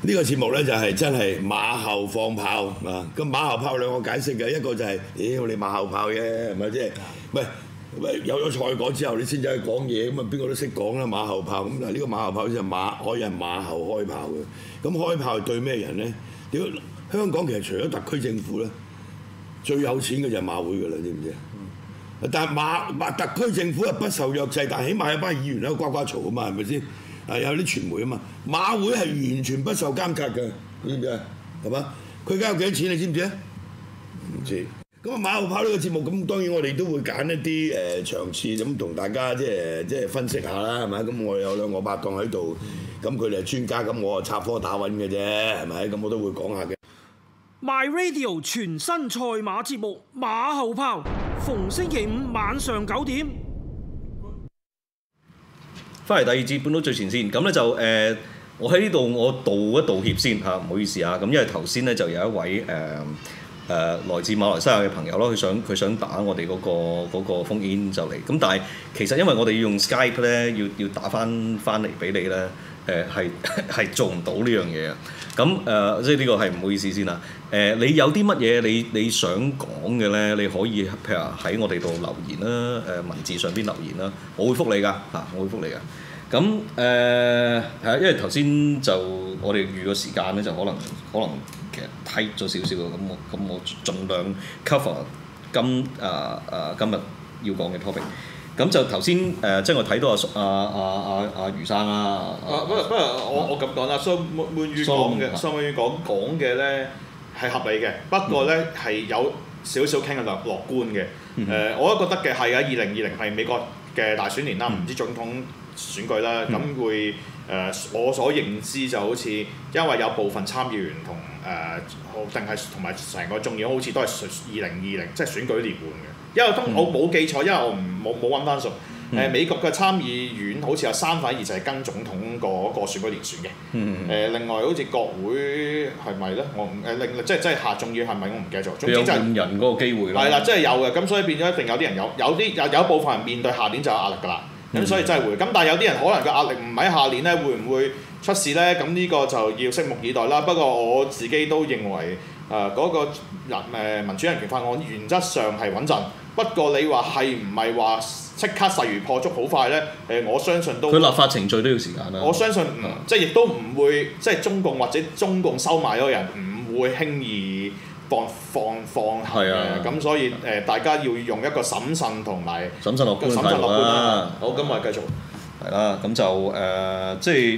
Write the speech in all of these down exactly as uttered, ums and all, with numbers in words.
呢個節目咧就係真係馬後放炮啊！咁馬後炮兩個解釋嘅，一個就係、是，妖、哎、你馬後炮嘅，係咪即係？喂喂，有咗賽果之後，你先至去講嘢，咁啊邊個都識講啦，馬後炮咁嗱，呢個馬後炮就馬可以係馬後開炮嘅。咁開炮係對咩人咧？屌，香港其實除咗特區政府咧，最有錢嘅就係馬會㗎啦，知唔知啊？嗯、但係馬馬特區政府係不受約制，但係起碼有班議員喺度呱呱嘈啊嘛，係咪先？啊！有啲傳媒啊嘛，馬會係完全不受監察嘅，知唔知啊？係嘛？佢而家有幾多錢你知唔知啊？唔知。咁啊馬後炮呢個節目，咁當然我哋都會揀一啲誒、呃、場次咁同大家即係即係分析下啦，係咪？咁我有兩個拍檔喺度，咁佢哋係專家，咁我啊插科打諢嘅啫，係咪？咁我都會講下嘅。 My Radio 全新賽馬節目馬後炮，逢星期五晚上九點。 翻嚟第二節半島最前線，咁咧就誒、呃，我喺呢度我道一道歉先嚇，唔好意思啊，咁因為頭先咧就有一位誒誒、呃呃、來自馬來西亞嘅朋友咯，佢想佢想打我哋嗰、嗰個嗰、嗰個烽煙就嚟，咁但係其實因為我哋要用 Skype 咧，要要打翻翻嚟俾你咧，誒係係做唔到呢樣嘢啊，咁誒、呃、即係呢個係唔好意思先啦，誒、呃、你有啲乜嘢你你想講嘅咧，你可以譬如喺我哋度留言啦，誒、呃、文字上邊留言啦，我會覆你㗎嚇，我會覆你㗎。咁誒係啊，因為頭先就我哋預個時間咧，就可能可能其實 tight 咗少少嘅，咁我咁我盡量 cover 今誒誒、呃呃、今日要講嘅 topic。咁就頭先誒，即係我睇到阿阿阿阿阿余生啦。 啊，不過不過我我咁講啦，蘇滿滿宇講嘅，蘇滿宇講講嘅咧係合理嘅，不過咧係、嗯、有少少傾向樂樂觀嘅。誒、嗯呃，我都覺得嘅係啊，二零二零係美國嘅大選年啦，唔、嗯、知總統選舉啦，咁、嗯、會誒、呃、我所認知就好似因為有部分參議員同誒定係同埋成個眾議好似都係二零二零即係選舉連換嘅。因為當我冇記錯，因為我唔冇冇揾翻數。誒、呃、美國嘅參議院好似有三分二就係跟總統嗰個選舉連選嘅。誒、嗯呃、另外好似國會係咪咧？我唔誒另即係即係下眾議係咪？我唔記得咗。總之就係、 換人嗰個機會啦。係啦，即係有嘅。咁所以變咗一定有啲人有有啲有有一部分人面對下年就有壓力㗎啦。咁、嗯、所以真係會。咁但係有啲人可能嘅壓力唔喺下年咧，會唔會出事咧？咁呢個就要拭目以待啦。不過我自己都認為誒嗰、呃那個人誒民主人權法案原則上係穩陣。不過你話係唔係話即刻勢如破竹好快咧？誒，我相信都佢立法程序都要時間啦。 我相信唔、嗯、即係亦都唔會即係中共或者中共收買嗰個人唔會輕易放放放行嘅。咁、啊、所以誒、呃，大家要用一個審慎同埋審慎樂觀嘅態度啦。 好，今日繼續。 係啦，咁就誒、呃，即係誒、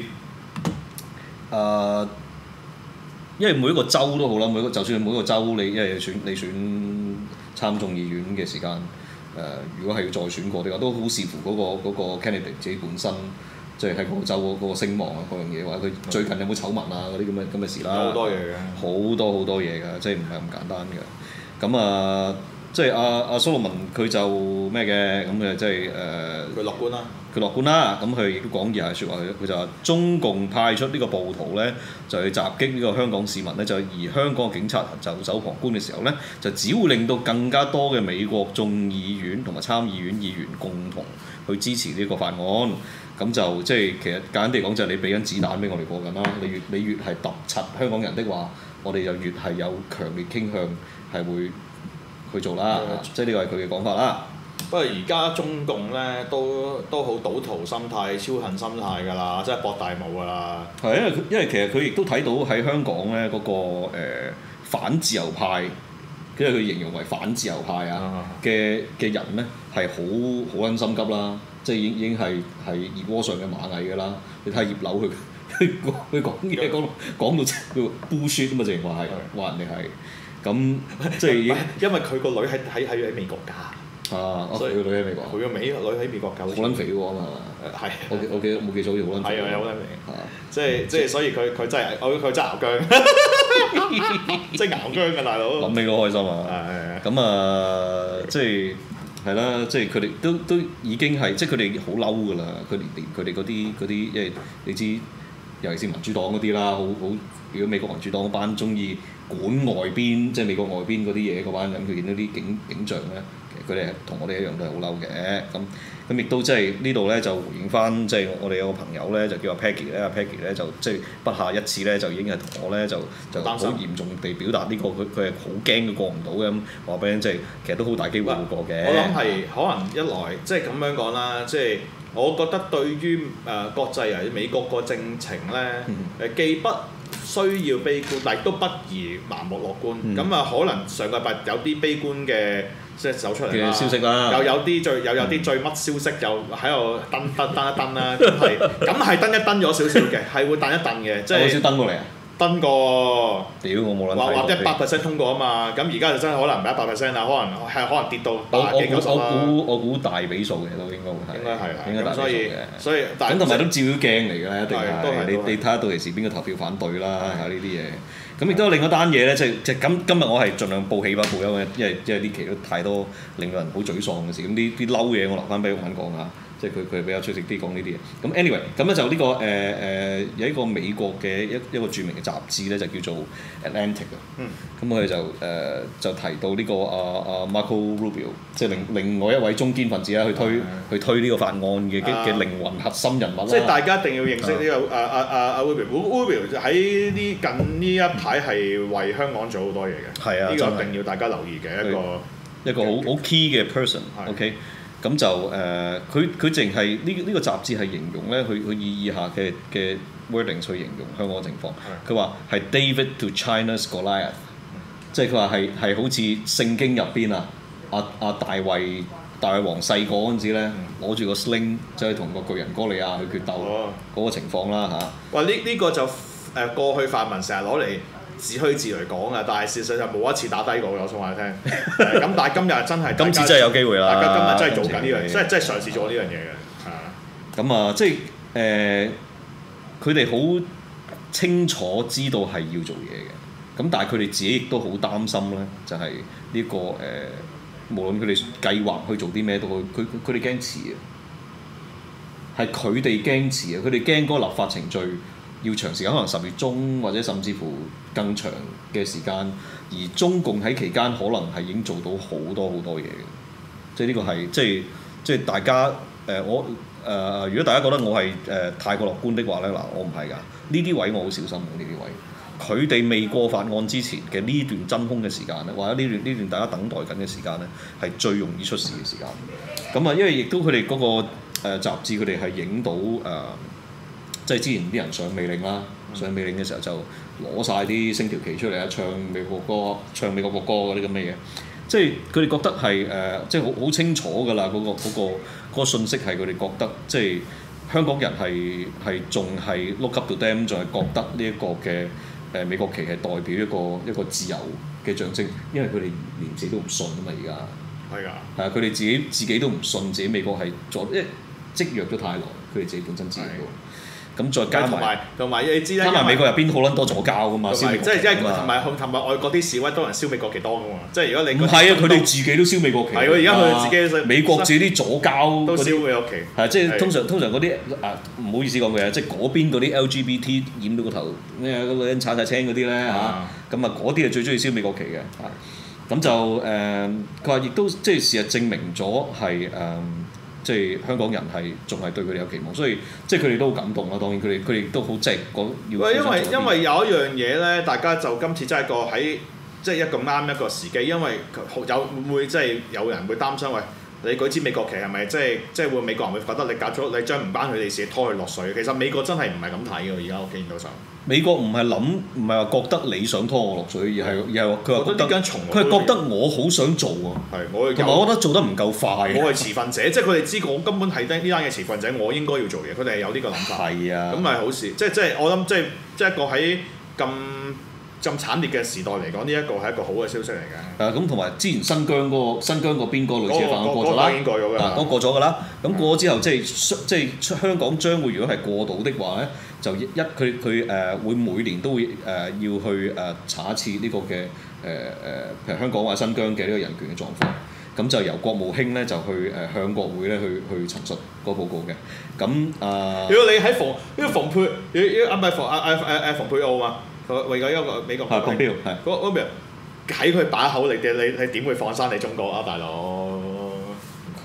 呃，因為每一個州都好啦，每個就算每一個州你因為選你選。參眾議院嘅時間，誒、呃，如果係要再選過嘅話，都好視乎嗰、嗰個嗰個 candidate 自己本身，即係喺嗰個州嗰個聲望啊，嗰樣嘢，或者佢最近有冇醜聞啊嗰啲咁嘅咁嘅事啦。 好多嘢嘅。 好多好多嘢㗎，即係唔係咁簡單嘅。咁啊，即係阿阿蘇洛文佢就咩嘅，咁誒即係誒。佢、呃、 樂觀啦。 佢樂觀啦，咁佢亦都講以下説話，佢就話中共派出呢個暴徒咧，就去襲擊呢個香港市民咧，就而香港警察袖手旁觀嘅時候咧，就只會令到更加多嘅美國眾議院同埋參議院議員共同去支持呢個法案。咁就即係其實簡單地講，就係你俾緊子彈俾我哋過緊啦。你越你越係揼柒香港人的話，我哋就越係有強烈傾向係會去做啦。嗯、即係呢個係佢嘅講法啦。 不過而家中共咧都都好賭徒心態、超恨心態㗎啦，即係博大霧㗎啦。 係因為因為其實佢亦都睇到喺香港咧嗰、那個、呃、反自由派，因為佢形容為反自由派啊嘅嘅人咧係好好撚心急啦，即係已經已經係係熱鍋上嘅螞蟻㗎啦。你睇下葉劉佢佢講嘢講到講到叫 bullshit 啊嘛，淨係話係話人哋係咁即係因為佢個女喺喺喺美國㗎。 啊！所以佢個女喺美國， 佢個美女喺美國㗎，好撚肥喎嘛。 係。 我我記得冇記錯好似好撚肥。 係啊，有好撚肥。即係即係，所以佢佢真係，佢佢真係熬薑，即係熬薑㗎大佬。 諗起都開心啊！係咁啊，即係係啦，即係佢哋都都已經係，即係佢哋好嬲㗎啦。佢哋佢哋嗰啲嗰啲，因為你知，尤其是民主黨嗰啲啦，好好如果美國民主黨嗰班中意管外邊，即係美國外邊嗰啲嘢嗰班人，佢見到啲景景象咧。 嘅，佢哋同我哋一樣都係好嬲嘅。咁咁亦都即係呢度咧就回應翻，即係我哋有個朋友咧就叫阿 Peggy 咧，阿 Peggy 咧就即係不下一次咧就已經係同我咧就就好嚴重地表達呢個佢佢係好驚佢過唔到嘅，咁話俾你即係其實都好大機會會過嘅。 我諗係可能一來即係咁樣講啦，即係我覺得對於誒、呃、國際啊美國個政情咧誒、嗯、既不需要悲觀，但亦都不宜盲目樂觀。咁啊、嗯，可能上個禮拜有啲悲觀嘅。即係走出嚟啦， 消息啦， 又有啲最又有啲最乜消息又喺度登登登一登啦，咁係咁係登一登咗少少嘅，係會登一登嘅，即係。好少登過嚟啊！登過。屌我冇諗睇。話話一百 percent 通過啊嘛，咁而家就真係可能唔係一百 percent 啦，可能係可能跌到八幾九十啦。 我估我估大比數嘅都應該會係。 應該係啦。 應該大比數嘅。 所以所以咁同埋都照妖鏡嚟㗎啦，一定係。 你你睇下到時邊個投票反對啦，嚇呢啲嘢。咁亦都有另一單嘢咧，即係即係今今日我係盡量報喜不報憂嘅，因為因為呢期都太多令到人好沮喪嘅事。咁呢啲嬲嘢我留翻俾毓民講下，即係佢佢比較出色啲講呢啲嘢。咁 anyway，咁咧就呢、呢個誒誒、呃、有一個美國嘅一一個著名嘅雜誌咧，就叫做 Atlantic 啊。嗯。咁佢就誒、呃、就提到呢、呢個阿阿、啊啊、Marco Rubio， 即係另另外一位中堅分子啦，去推、嗯、去推呢個法案嘅嘅、啊、靈魂核心人物啦。即係大家一定要認識呢、呢個阿阿阿阿 Rubio。Rubio 喺呢近呢一排係為香港做好多嘢嘅。係啊，呢個一定要大家留意嘅一個一個好好 key 嘅 person。OK。咁就誒，佢佢淨係呢呢個雜誌係形容咧，佢佢以以下嘅嘅 wording 去形容香港嘅情況。佢話係 David to China's Goliath，即係佢話係係好似聖經入邊啊，阿阿大衛大衛王細個嗰陣時咧，攞住個 sling 走去同個巨人哥利亞去決鬥嗰個情況啦嚇。哇！呢呢個就誒過去泛民成日攞嚟自虛自嚟講啊，但係事實上冇一次打低過，我想話你聽。咁但係今日真係今次真係有機會啦！大家今日真係做緊呢樣嘢，即係真係嘗試做呢樣嘢嘅。係咁啊，即係誒，佢哋好清楚知道係要做嘢嘅。咁但係佢哋自己亦都好擔心咧，就係呢個誒，無論佢哋計劃去做啲咩都好，佢佢哋驚遲啊。係佢哋驚遲啊！佢哋驚嗰個立法程序要長時間，可能十月中或者甚至乎更長嘅時間，而中共喺期間可能係已經做到好多好多嘢嘅，即係呢個係即係即係大家誒、呃、我誒、呃、如果大家覺得我係誒、呃、太過樂觀的話咧，嗱我唔係㗎，呢啲位我好小心嘅，呢啲位，佢哋未過法案之前嘅呢段真空嘅時間咧，或者呢段呢段大家等待緊嘅時間咧，係最容易出事嘅時間。咁啊，因為亦都佢哋嗰個誒、呃、雜誌佢哋係影到誒。呃即係之前啲人上美領啦，上美領嘅時候就攞晒啲星條旗出嚟啊，唱美國歌、唱美國國歌嗰啲咁嘅嘢。即係佢哋覺得係誒、呃，即係好好清楚㗎啦。嗰、嗰個嗰、嗰個嗰個信息係佢哋覺得，即係香港人係係仲係 look up to them，仲係覺得呢一個嘅誒、呃、美國旗係代表一個一個自由嘅象徵，因為佢哋連自己都唔信啊嘛，而家係㗎，係啊，佢哋自己自己都唔信自己美國係做，因為積弱咗太耐，佢哋自己本身知道。咁再加埋，同埋你知啦，加埋美國入邊好撚多左膠噶嘛，燒美國旗，即係即係同埋同埋外國啲示威多人燒美國旗多噶嘛，即係如果你唔係啊，佢哋自己都燒美國旗。係喎，而家佢哋自己美國自己啲左膠都燒美國旗。係即係通常通常嗰啲啊唔好意思講嘅，即係嗰邊嗰啲 L G B T 染到個頭咩嗰個人鏟晒青嗰啲咧嚇，咁啊嗰啲係最中意燒美國旗嘅嚇。咁就誒，佢話亦都即係事實證明咗係誒。即係香港人係仲係對佢哋有期望，所以即係佢哋都好感動啦。當然佢哋佢哋都好即係講要。喂，因為因為有一樣嘢咧，大家就今次真係個喺即係一個啱一個時機，因為有會唔會即係有人會擔心喂，你舉支美國旗係咪即係即係會美國人會覺得你搞咗你將唔關佢哋事拖佢落水？其實美國真係唔係咁睇嘅，而家我見到上。美國唔係諗，唔係話覺得你想拖我落水，而係而係佢話覺得佢係覺得我好想做啊。係，我同埋我覺得做得唔夠快。我係持份者，即係佢哋知我根本係呢單嘅持份者，我應該要做嘢。佢哋係有呢個諗法。係啊。咁係好事，即係即係我諗，即係即係一個喺咁咁慘烈嘅時代嚟講，呢一個係一個好嘅消息嚟嘅。誒咁同埋之前新疆嗰個新疆嗰邊嗰個類似嘅法案過咗啦，已經過咗㗎啦。嗰過咗㗎啦。咁過咗之後，即係即係香港將會如果係過到的話咧，就一佢佢誒會每年都會誒、呃、要去誒、呃、查一次呢個嘅誒誒，譬如香港或者新疆嘅呢個人權嘅狀況。咁就由國務卿咧就去誒、呃、向國會咧去去陳述嗰個報告嘅。咁啊，如果你喺馮呢個馮佩，啊唔係馮啊啊啊啊馮佩奧嘛，為咗一個美國國標係嗰嗰邊喺佢把口嚟嘅，你你點會放生你中國啊，大佬？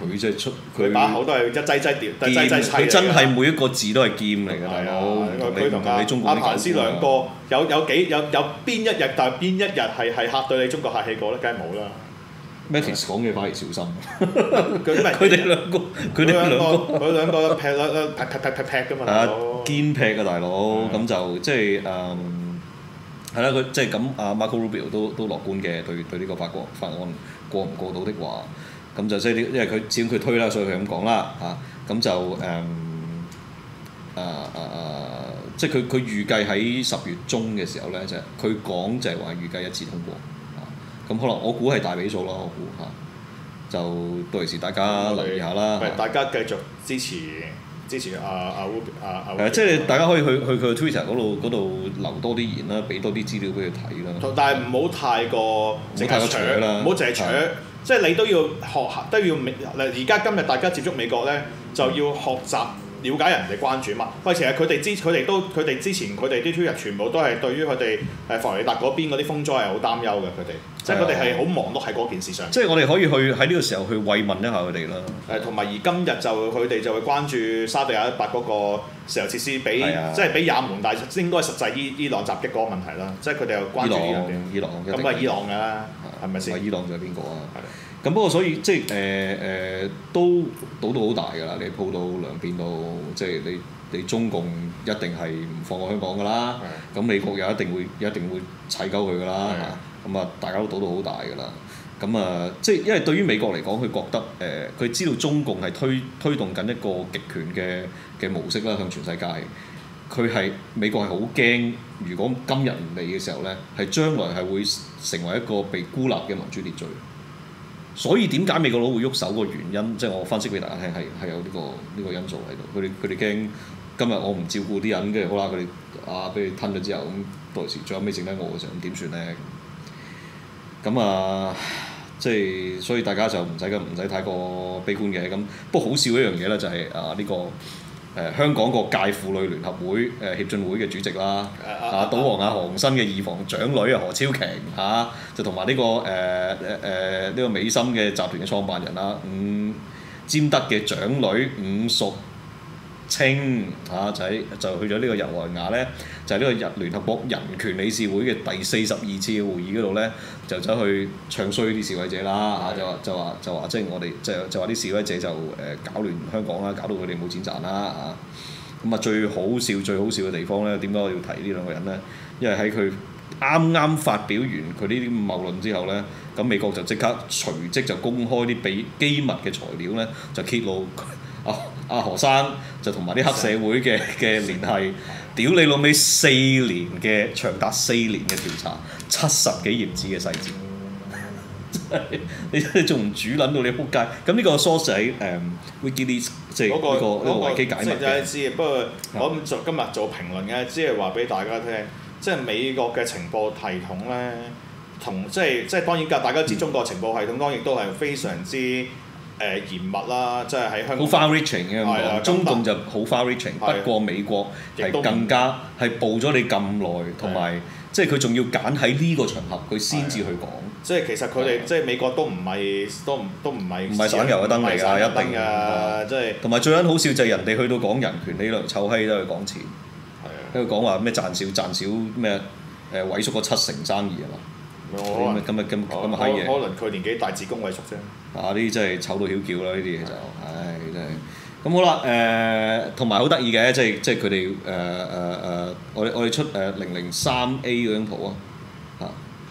佢即係出佢把口都係一劑劑調，劑劑砌佢真係每一個字都係劍嚟㗎，大佬。 佢同阿阿彭斯兩個有有幾有有邊一日，但係邊一日係係嚇對你中國客氣過咧？梗係冇啦。 Matis 講嘢反而小心。 佢佢哋兩個，佢哋兩個， 佢兩個劈啦劈劈劈劈劈㗎嘛，大佬。 堅劈㗎大佬，咁就即係誒係啦，佢即係咁阿 Marco Rubio 都都樂觀嘅，對對呢個法國法案過唔過到的話，咁就即係因為佢始終佢推啦，所以佢咁講啦嚇，咁就誒誒誒即係佢佢預計喺十月中嘅時候咧，就係佢講就係話預計一致通過。咁可能我估係大比數咯，我估嚇，就到時大家留意下啦。 唔係大家繼續支持支持阿阿 Rubio 阿阿。 係啊，即係大家可以去去佢嘅 Twitter 嗰度嗰度留多啲言啦，俾多啲資料俾佢睇啦。 但係唔好太過， 唔好太過扯啦， 唔好淨係扯，即係你都要學下，都要美。而家今日大家接觸美國咧，就要學習。了解人哋關注嘛？喂，其實佢哋之佢哋都佢哋之前佢哋啲 Twitter 全部都係對於佢哋誒佛羅里達嗰邊嗰啲風災係好擔憂嘅，佢哋即係佢哋係好忙碌喺嗰件事上。 即係我哋可以去喺呢個時候去慰問一下佢哋啦。 誒，同埋而今日就佢哋就會關注沙地阿拉伯嗰個石油設施俾即係俾也門，但係應該實際伊伊朗襲擊嗰個問題啦。即係佢哋又關注呢樣嘢。 伊朗，伊朗咁啊，伊朗㗎啦，係咪先？ 伊朗仲有邊個啊？咁不過所以即係誒誒都賭到好大㗎啦！你鋪到兩邊都即係你你中共一定係唔放過香港㗎啦，咁美國又一定會一定會砌鳩佢㗎啦，咁啊大家都賭到好大㗎啦。咁啊即係因為對於美國嚟講，佢覺得誒佢、呃、知道中共係推推動緊一個極權嘅嘅模式啦，向全世界。佢係美國係好驚，如果今日唔嚟嘅時候咧，係將來係會成為一個被孤立嘅民主秩序。所以點解美國佬會喐手個原因，即係我分析俾大家聽，係係有呢個呢個因素喺度。佢哋佢哋驚今日我唔照顧啲人，跟住好啦，佢哋啊俾你吞咗之後，咁到時最後尾剩低我嘅時候，咁點算咧？咁啊，即係所以大家就唔使咁唔使太過悲觀嘅。咁不過好笑一樣嘢咧，就係啊呢個誒香港個界婦女聯合會誒協進會嘅主席啦，啊賭王阿何鴻燊嘅二房長女啊何超瓊嚇，就同埋呢個誒誒誒呢個美心嘅集團嘅創辦人啦，伍占德嘅長女伍淑清嚇，就喺就去咗呢個日內瓦咧，就係呢個日聯合國人權理事會嘅第四十二次嘅會議嗰度咧，就走去唱衰啲示威者啦嚇，就話就話就話即係我哋即係就話啲示威者就誒搞亂香港啦，搞到佢哋冇錢賺啦嚇。咁啊最好笑最好笑嘅地方咧，點解我要提呢兩個人咧？因為喺佢啱啱發表完佢呢啲謬論之後咧，咁美國就即刻隨即就公開啲秘機密嘅材料咧，就揭露啊阿何生就同埋啲黑社會嘅嘅聯繫，屌你老味四年嘅長達四年嘅調查，七十幾頁紙嘅細節，你你仲唔煮撚到你撲街？咁呢個 source 喺誒 Wikileaks 即係呢個呢個維基解密嘅。 知不過我做今日做評論嘅，只係話俾大家聽，即係美國嘅情報系統咧，同即係即係當然㗎，大家知中國情報系統當然都係非常之。誒嚴密啦，即係喺香港好 far-reaching 嘅咁講，中共就好 far-reaching，不過美國係更加係報咗你咁耐，同埋即係佢仲要揀喺呢個場合佢先至去講。 即係其實佢哋即係美國都唔係都唔都唔係唔係省油嘅燈嚟㗎，一定㗎，即係。 同埋最緊好笑就係人哋去到講人權，你兩臭閪都去講錢，喺度講話咩賺少賺少咩誒萎縮咗七成生意係嘛？咁啊咁啊咁咁啊閪嘢。 可能佢年紀大子宮萎縮啫。 啊！呢啲真係醜到曉叫啦！呢啲嘢就，唉，真係。咁好啦，誒，同埋好得意嘅，即係即係佢哋誒誒誒，我哋我哋出誒零零三 A 嗰張圖啊，嚇，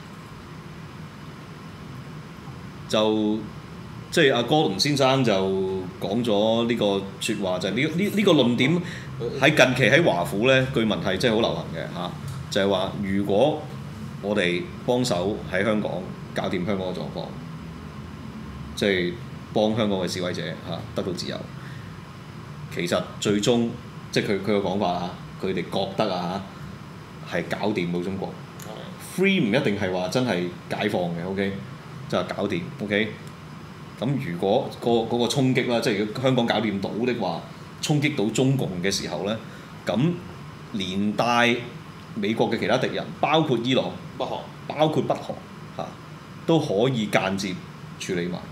就即係阿哥倫先生就講咗呢個説話，就係呢呢呢個論點喺近期喺華府咧，據聞係真係好流行嘅嚇，就係話如果我哋幫手喺香港搞掂香港嘅狀況。即係幫香港嘅示威者嚇得到自由，其實最終即係佢佢個講法嚇，佢哋覺得啊嚇係搞掂到中國。Free 唔一定係話真係解放嘅 ，OK， 即係搞掂 ，OK。咁如果、嗰個嗰、嗰個衝擊啦，即係如果香港搞掂到的話，衝擊到中共嘅時候咧，咁連帶美國嘅其他敵人，包括伊朗、 北韓， 包括北韓嚇，都可以間接處理埋。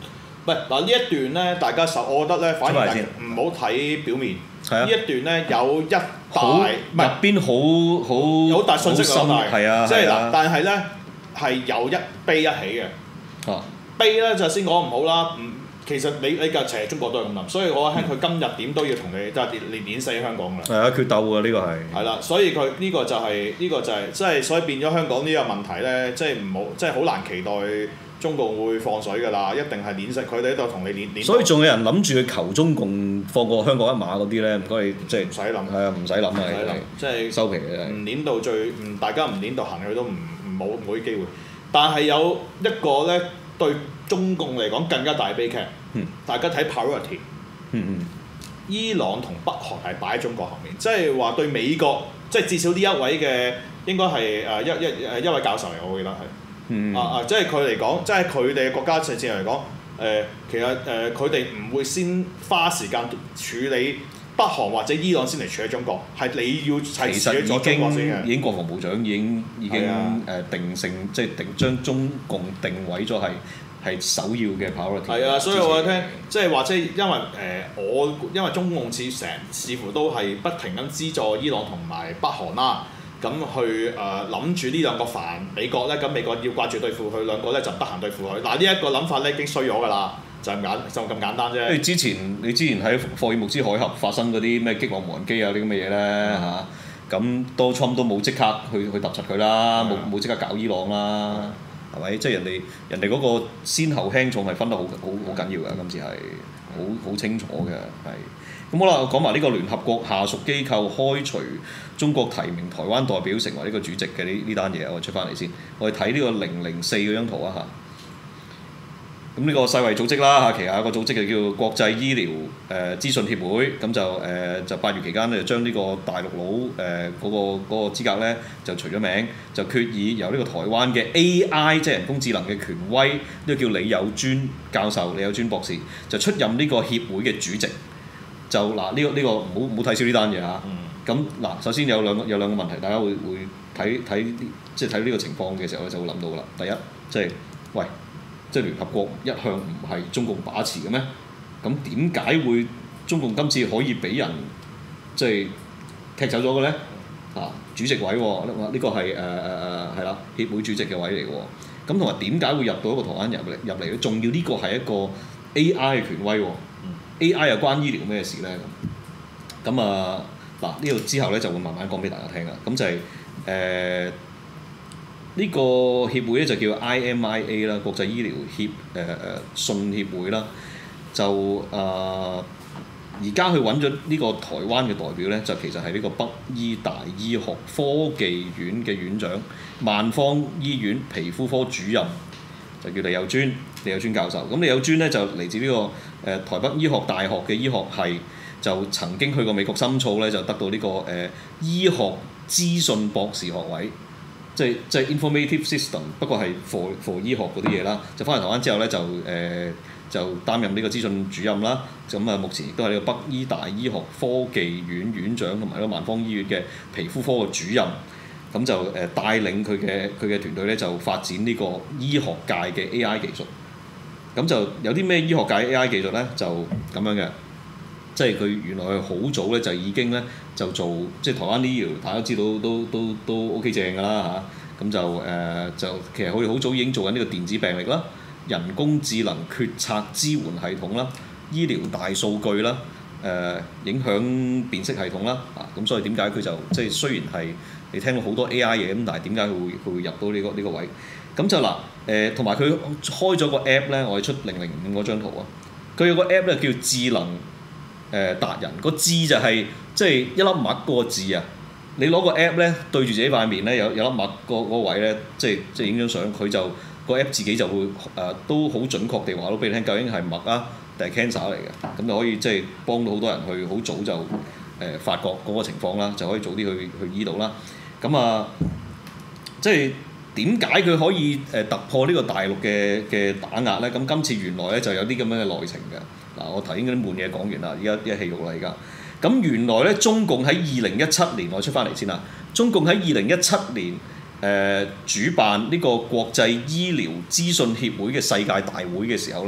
係嗱呢一段咧，大家受，我覺得咧，反而唔好睇表面。呢一段咧有一大唔係入邊好好有好大信息好深，係啊， 即係嗱， 啊、 但係咧係有一悲一喜嘅。 啊， 悲咧就先講唔好啦，唔其實你你架邪中國都係咁諗，所以我聽佢今日點都要同你即係連連死香港㗎啦。 係啊，決鬥㗎呢個係。係啦，所以佢呢個就係、是、呢、這個就係即係所以變咗香港呢個問題咧，即係唔好即係好難期待中共會放水㗎啦，一定係碾實佢哋喺度同你碾碾。 所以仲有人諗住去求中共放過香港一馬嗰啲咧，唔該你即係唔使諗。 係啊，唔使諗啊， 即係收皮嘅。 唔碾到最唔大家唔碾到行去都唔唔冇冇啲機會，但係有一個咧對中共嚟講更加大悲劇。 嗯、 大家睇 priority， 嗯嗯， 伊朗同北韓係擺喺中國後面，即係話對美國，即係至少呢一位嘅應該係誒一一誒一位教授嚟，我記得係， 嗯、 啊啊，即係佢嚟講，即係佢哋嘅國家政治嚟講，誒、呃、其實誒佢哋唔會先花時間處理北韓或者伊朗先嚟處理中國，係你要係處理咗中國先嘅。 已經國防部長已經已經誒定性，即係定將中共定位咗係。係首要嘅 priority。係啊，所以我聽即係話，即係因為誒、呃、我因為中共似成似乎都係不停咁資助伊朗同埋北韓啦，咁去誒諗住呢兩個煩美國咧，咁美國要掛住對付佢兩個咧，就唔得閒對付佢。嗱呢一個諗法咧已經衰咗㗎啦，就咁簡就咁簡單啫。因為之前你之前喺霍爾木茲海峽發生嗰啲咩擊落無人機啊啲咁嘅嘢咧嚇，咁多川都冇即刻去去揼柒佢啦，冇冇即刻搞伊朗啦。係咪？即係人哋人哋嗰個先後輕重係分得好好好緊要㗎，今次係好好清楚嘅，係。咁好啦，講埋呢個聯合國下屬機構開除中國提名台灣代表成為呢個主席嘅呢呢單嘢，我出翻嚟先。我哋睇呢個零零四嗰張圖啊嚇。咁呢個世衛組織啦嚇，旗下有個組織就叫國際醫療誒、呃、資訊協會，咁就誒、呃、就八月期間咧就將呢個大陸佬誒嗰個嗰、那個資格咧就除咗名，就決議由呢個台灣嘅 A I 即係人工智能嘅權威，呢、這個叫李友尊教授、李友尊博士，就出任呢個協會嘅主席。就嗱呢、呃這個呢、這個唔好唔好睇少呢單嘢嚇。咁嗱、嗯，首先有兩個有兩個問題，大家會會睇睇即係睇呢個情況嘅時候咧就會諗到㗎啦。第一，即係喂。即係聯合國一向唔係中共把持嘅咩？咁點解會中共今次可以俾人即係踢走咗嘅咧？啊，主席位喎、哦，呢、這個係誒誒誒係啦，協會主席嘅位嚟嘅喎。咁同埋點解會入到一個台灣入嚟入嚟咧？仲要呢個係一個 A I 嘅權威喎、哦嗯、，A I 又關醫療咩事咧？咁咁啊嗱，呢度之後咧就會慢慢講俾大家聽啦。咁就係、是、誒。呃呢個協會咧就叫 I M I A 啦，國際醫療協誒誒、呃、信協會啦，就啊而家去揾咗呢個台灣嘅代表咧，就其實係呢個北醫大醫學科技院嘅院長，萬方醫院皮膚科主任，就叫李友尊，李友尊教授。咁李友尊咧就嚟自呢、這個誒、呃、台北醫學大學嘅醫學系，就曾經去過美國深造咧，就得到呢、這個誒、呃、醫學資訊博士學位。即係即係 informative system，不過係 for for 醫學嗰啲嘢啦。就翻嚟台灣之後咧，就誒、呃、就擔任呢個資訊主任啦。咁啊，目前亦都係呢個北醫大醫學科技院院長同埋呢個萬方醫院嘅皮膚科嘅主任。咁就誒帶領佢嘅佢嘅團隊咧，就發展呢個醫學界嘅 A I 技術。咁就有啲咩醫學界 A I 技術咧？就咁樣嘅。即係佢原來佢好早咧就已經咧就做即係台灣醫療，大家都知道都都都 OK 正㗎啦嚇。咁就誒、呃、就其實佢哋好早已經做緊呢個電子病歷啦、人工智能決策支援系統啦、醫療大數據啦、誒、呃、影響辨識系統啦啊。咁所以點解佢就即係雖然係你聽到好多 A I 嘢咁，但係點解佢會佢會入到呢個呢個位？咁就嗱誒，同埋佢開咗個 app 咧，我哋出零零五嗰張圖啊。佢有個 app 咧叫智能。誒、呃、達人個字就係、是、即係一粒墨個字啊！你攞個 app 咧對住自己塊面咧，有有粒墨個嗰位咧，即係即係影張相，佢就個 app 自己就會誒、呃、都好準確地話到俾你聽，究竟係墨啊定係 cancer 嚟嘅？咁就可以即係幫到好多人去好早就誒、呃、發覺嗰個情況啦，就可以早啲去去醫到啦。咁啊，即係點解佢可以誒突破呢個大陸嘅嘅打壓咧？咁今次原來咧就有啲咁樣嘅內情嘅。嗱，我頭先嗰啲悶嘢講完啦，而家一氣肉啦而家。咁原來咧，中共喺二零一七年，我出翻嚟先啦。中共喺二零一七年誒、呃、主辦呢個國際醫療資訊協會嘅世界大會嘅時候咧，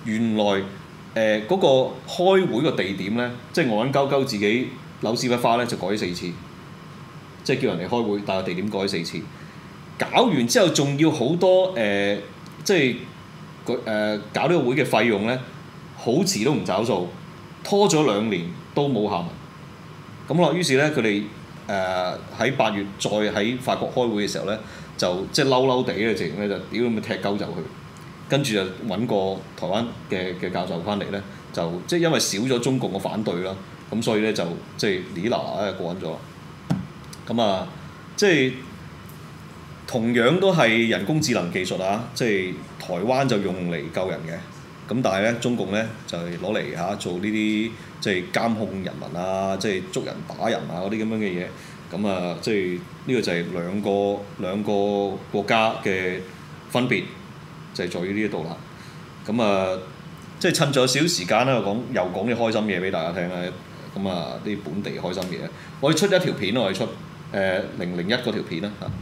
原來誒嗰、呃那個開會個地點咧，即係戇鳩鳩自己扭屎忽花咧，就改咗四次，即係叫人哋開會，但係地點改咗四次。搞完之後仲要好多誒、呃，即係佢誒搞呢個會嘅費用咧，好遲都唔找數，拖咗兩年都冇下文。咁咯，於是咧佢哋誒喺八月再喺法國開會嘅時候咧，就即係嬲嬲地嘅直情咧就屌咁咪踢鳩走佢，跟住就揾個台灣嘅嘅教授翻嚟咧，就即係因為少咗中共嘅反對啦，咁所以咧就即係哩啦啦過緊咗。咁啊，即係。同樣都係人工智能技術啊，即係台灣就用嚟救人嘅，咁但係咧中共咧就係攞嚟嚇做呢啲即係監控人民啊，即係捉人打人啊嗰啲咁樣嘅嘢，咁啊即係呢個就係兩個兩個國家嘅分別，就係在於呢一度啦。咁啊即係趁咗少時間咧，講又講啲開心嘢俾大家聽啦。咁啊啲本地開心嘢，我哋出一條片，我哋出誒零零一嗰條片啦嚇。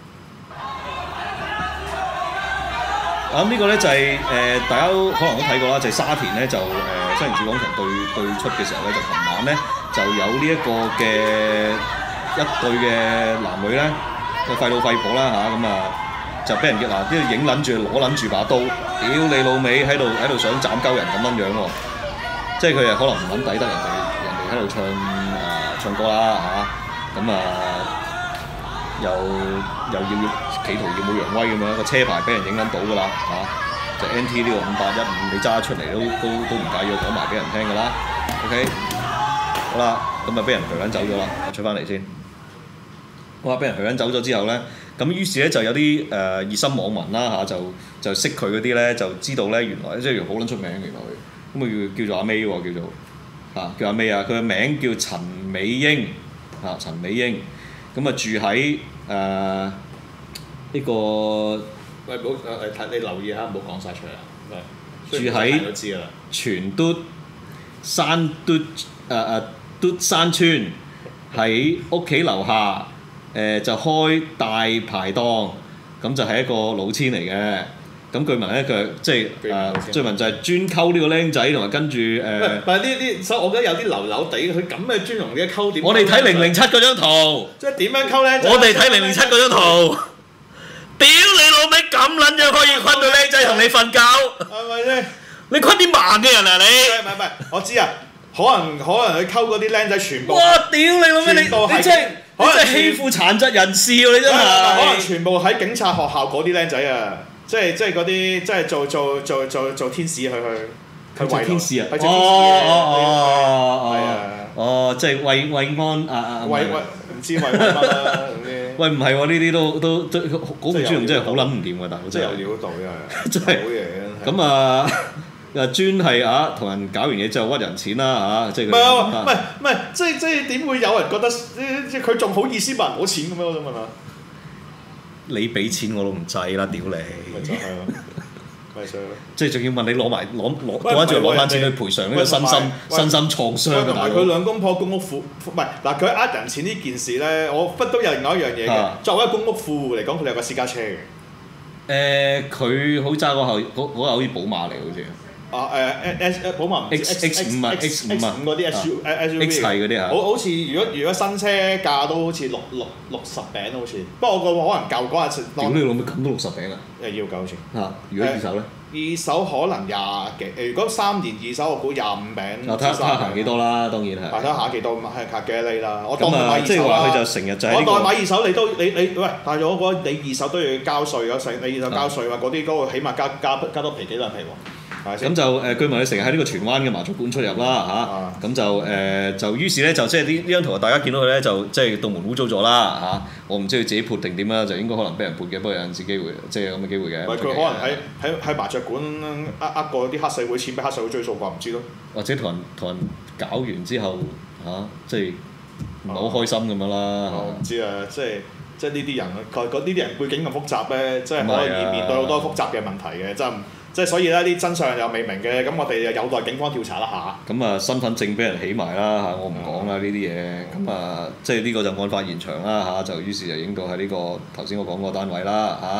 咁呢個咧就係、是、誒、呃、大家都可能都睇過啦，就係、是、沙田咧就誒、呃、西營主廣場對對出嘅時候咧，就琴晚咧就有呢一個嘅一對嘅男女咧，個廢老廢婆啦嚇，咁啊就俾人嘅嗱，呢度影撚住攞撚住把刀，屌你老味喺度喺度想斬鳩人咁樣樣喎，即係佢又可能唔撚抵得人哋人哋喺度唱誒、呃、唱歌啦嚇，咁啊又又要要。企圖耀武揚威咁樣，個車牌俾人影緊到㗎啦嚇，就 N T 呢個五八一五，你揸出嚟都都都唔介意講埋俾人聽㗎啦 ，OK， 好啦，咁啊俾人攢緊走咗啦，我取翻嚟先。好啦，俾人攢緊走咗之後咧，咁於是咧就有啲誒、呃、熱心網民啦嚇、啊，就就識佢嗰啲咧，就知道咧原來即係好撚出名原來佢，咁啊叫叫做阿 May 喎，叫做嚇、啊、叫阿 May 啊，佢嘅名叫陳美英嚇、啊，陳美英，咁啊住喺誒。呃呢、這個喂，唔好誒睇你留意下，唔好講晒出嚟啊！ 住喺全嘟山嘟誒誒嘟山村，喺屋企樓下誒、呃、就開大排檔，咁就係一個老千嚟嘅。咁據聞咧，佢即係誒據聞就係專溝呢個僆仔，同埋跟住誒。 唔係呢啲，所以我覺得有啲流流地，佢咁嘅專用嘅溝點？ 我哋睇零零七嗰張圖。 即係點樣溝僆仔？ 我哋睇零零七嗰張圖。屌你老味咁撚樣可以困到僆仔同你瞓覺？ 係咪先？ 你困啲盲嘅人啊你？ 唔係唔係，我知啊，可能可能佢溝嗰啲僆仔全部。哇！ 屌你老味你你真係你真係欺負殘疾人士喎！你真係。 可能全部喺警察學校嗰啲僆仔啊，即係即係嗰啲即係做做做做做天使去去。 佢做天使啊！ 哦哦哦，係啊！ 哦，即係慰慰安啊啊！ 慰慰唔知慰安乜啦嗰啲。喂， 唔係喎，呢啲都都都嗰個專用真係好撚唔掂㗎，大佬真係。 有料到真係。真係。 好嘢咁啊，誒專係啊，同人搞完嘢之後屈人錢啦嚇，即係。唔係唔係唔係，即係即係點會有人覺得即係佢仲好意思問我錢咁樣？我想問下。 你俾錢我都唔制啦，屌你！ 咪就係咯。 即係仲要問你攞埋攞攞嗰陣仲攞翻錢去賠償呢個身心身心創傷㗎， 同埋佢兩公婆公屋富唔係嗱，佢呃人錢呢件事咧，我不都有另外一樣嘢嘅。作為一個公屋富戶嚟講，佢哋有個私家車嘅。 誒，佢好揸嗰後嗰嗰個好似寶馬嚟好似。 啊誒 S 寶馬 X X 五啊 X 五啊嗰啲 S U S U V 係嗰啲啊。 好好似如果如果新車價都好似六六六十餅好似，不過個可能舊嗰陣時。 屌你老味咁都六十餅啊！ 誒要夠錢。 嚇！如果二手咧？ 二手可能廿幾誒，如果三年二手我估廿五餅。 啊，睇下行幾多啦，當然係。 睇下幾多係卡幾厘啦。我當佢買二手啦。 即係話佢就成日就係。 我當買二手，你都你你喂，但係我覺得你二手都要交稅啊，成你二手交稅啊，嗰啲嗰個起碼加加加多皮幾兩皮喎。 咁就誒，據聞你成日喺呢個荃灣嘅麻雀館出入啦嚇，咁就誒就於是咧就即係呢呢張圖大家見到佢咧就即係道門污糟咗啦嚇，我唔知佢自己潑定點啦，就應該可能俾人潑嘅，不過有陣時機會即係有咁嘅機會嘅。 唔係佢可能喺喺喺麻雀館呃呃過啲黑社會錢俾黑社會追數啩，唔知咯。 或者同人同人搞完之後嚇，即係唔係好開心咁樣啦。 我唔知啊，即係即係呢啲人，佢嗰呢啲人背景咁複雜咧，即係可能面對好多複雜嘅問題嘅，真係。即係所以咧，啲真相又未明嘅，咁我哋又有待警方調查一下。咁啊，身份證俾人起埋啦嚇，我唔講啦呢啲嘢。咁啊，即係呢個就案發現場啦嚇，就於是就影到喺呢個頭先我講嗰個單位啦嚇，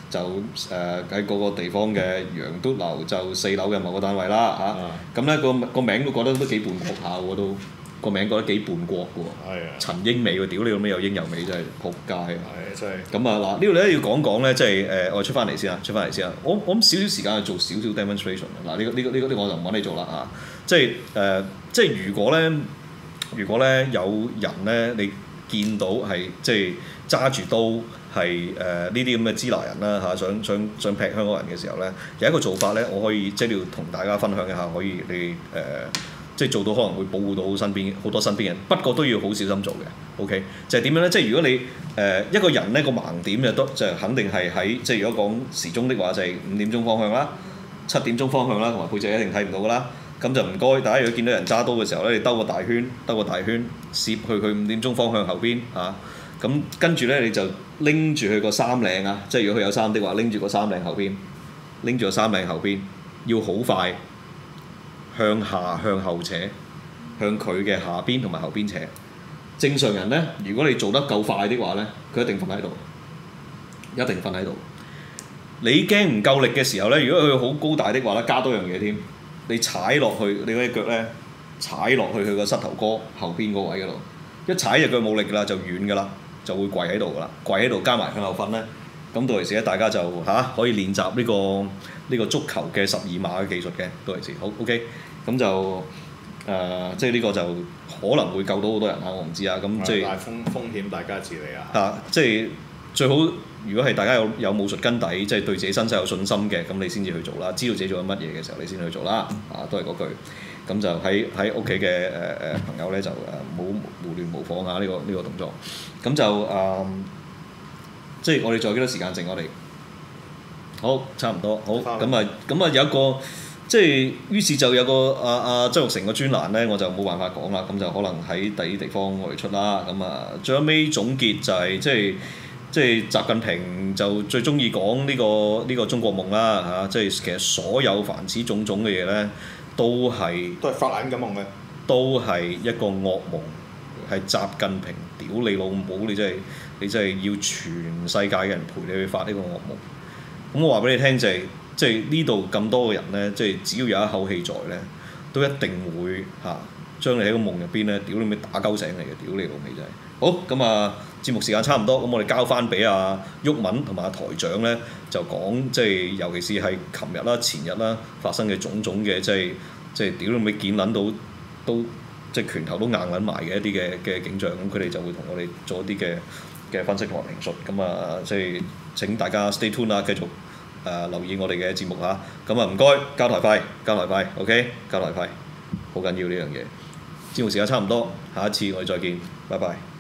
就誒喺嗰個地方嘅楊篤樓就四樓嘅某個單位啦嚇。咁咧個個名都覺得都幾叛國下喎都。個名覺得幾叛國嘅喎， 係啊， 陳英美喎，屌你老味有英有美真係仆街啊！ 係真係。 咁啊嗱，呢度咧要講講咧，即係誒我出翻嚟先啊，出翻嚟先啊，我我諗少少時間去做少少 demonstration 嗱，呢個呢個呢個呢個我就唔揾你做啦啊，即係誒、呃、即係如果咧，如果咧有人咧你見到係即係揸住刀係誒呢啲咁嘅支那人啦嚇，想想想劈香港人嘅時候咧，有一個做法咧，我可以即係要同大家分享一下，可以你誒。呃即係做到可能會保護到身邊好多身邊人，不過都要好小心做嘅。OK，就係點樣咧？即係如果你誒、呃、一個人咧個盲點就都就肯定係喺即係如果講時鐘的話就係五點鐘方向啦、七點鐘方向啦，同埋背脊一定睇唔到㗎啦。咁就唔該，大家如果見到人揸刀嘅時候咧，你兜個大圈，兜個大圈，攝去佢五點鐘方向後邊啊。咁跟住咧你就拎住佢個衫領啊，即係如果佢有衫的話，拎住個衫領後邊，拎住個衫領後邊，要好快。向下向後扯，向佢嘅下邊同埋後邊扯。正常人呢，如果你做得夠快的話呢，佢一定瞓喺度，一定瞓喺度。你驚唔夠力嘅時候呢，如果佢好高大的話呢，加多樣嘢添。你踩落去，你嗰隻腳呢，踩落去佢個膝頭哥後邊嗰位嗰度，一踩隻腳冇力㗎啦，就軟㗎啦，就會跪喺度㗎啦。跪喺度加埋向後瞓呢，咁到時咧大家就嚇、啊、可以練習呢、呢個呢、呢個足球嘅十二碼嘅技術嘅，到時好 OK。咁就誒、呃，即係呢個就可能會救到好多人啊！我唔知啊，咁即係大風風險，大家自理啊！ 啊，即係最好，如果係大家有有武術根底，即係對自己身世有信心嘅，咁你先至去做啦。知道自己做緊乜嘢嘅時候，你先去做啦。啊，都係嗰句。咁就喺喺屋企嘅誒誒朋友咧，就誒冇胡亂模仿下呢、呢個呢、呢個動作。咁就誒、呃，即係我哋仲有幾多時間剩？我哋好差唔多，好咁啊，咁啊有一個。即係於是就有個阿阿、啊、周玉成個專欄咧，我就冇辦法講啦。咁就可能喺第啲地方我哋出啦。咁啊，最後尾總結就係、是、即係即係習近平就最中意講呢個呢、呢個中國夢啦嚇、啊。即係其實所有凡此種種嘅嘢咧，都係都係發緊嘅夢嘅， 都係一個噩夢。係習近平屌你老母！你真係你真係要全世界嘅人陪你去發呢個噩夢。咁我話俾你聽就係、是。即係呢度咁多個人咧，即係只要有一口氣在咧，都一定會嚇、啊、將你喺個夢入邊咧，屌你咪打鳩醒你嘅，屌你老味真係。好咁啊，節目時間差唔多，咁我哋交翻俾阿毓民同埋阿台長咧，就講即係尤其是係琴日啦、前日啦發生嘅種種嘅即係即係屌你咪見撚到都即係拳頭都硬撚埋嘅一啲嘅嘅景象，咁佢哋就會同我哋做一啲嘅嘅分析同埋評述。咁啊，即係請大家 stay tuned 啦，繼續。誒、呃、留意我哋嘅節目嚇，咁啊唔該交台費，交台費 ，OK，交台費，好緊要呢樣嘢。節目時間差唔多，下一次我哋再見，拜拜。